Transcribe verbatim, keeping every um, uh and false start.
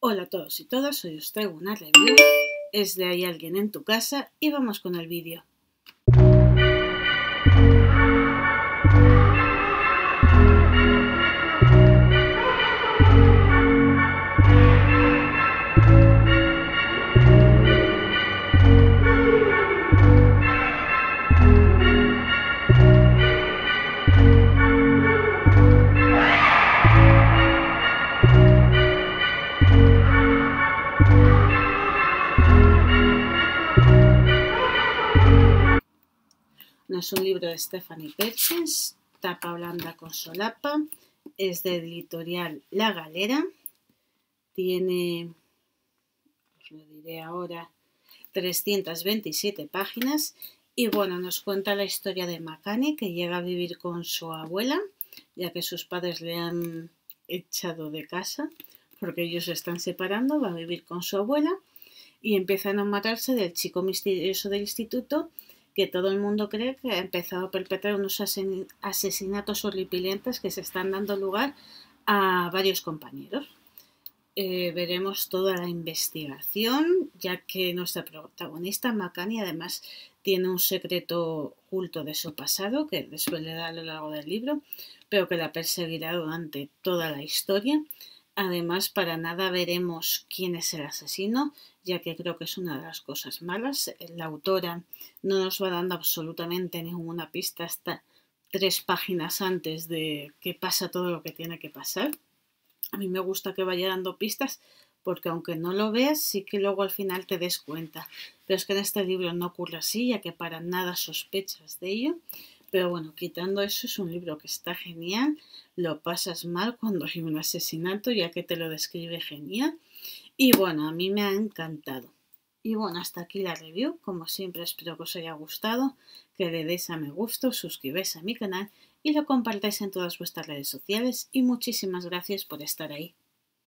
Hola a todos y todas, hoy os traigo una review, es de Hay alguien en tu casa y vamos con el vídeo. No es un libro de Stephanie Perkins, tapa blanda con solapa, es de editorial La Galera, tiene, os lo diré ahora, trescientas veintisiete páginas y bueno, nos cuenta la historia de Makani, que llega a vivir con su abuela, ya que sus padres le han echado de casa porque ellos se están separando, va a vivir con su abuela y empieza a enamorarse del chico misterioso del instituto, que todo el mundo cree que ha empezado a perpetrar unos asesinatos horripilantes que se están dando lugar a varios compañeros. Eh, veremos toda la investigación, ya que nuestra protagonista, Makani, además tiene un secreto oculto de su pasado que desvelará a lo largo del libro, pero que la perseguirá durante toda la historia. Además, para nada veremos quién es el asesino, ya que creo que es una de las cosas malas. La autora no nos va dando absolutamente ninguna pista hasta tres páginas antes de que pasa todo lo que tiene que pasar. A mí me gusta que vaya dando pistas porque aunque no lo veas, sí que luego al final te des cuenta. Pero es que en este libro no ocurre así, ya que para nada sospechas de ello. Pero bueno, quitando eso, es un libro que está genial. Lo pasas mal cuando hay un asesinato, ya que te lo describe genial. Y bueno, a mí me ha encantado. Y bueno, hasta aquí la review. Como siempre, espero que os haya gustado, que le deis a me gusta, os suscribáis a mi canal y lo compartáis en todas vuestras redes sociales. Y muchísimas gracias por estar ahí.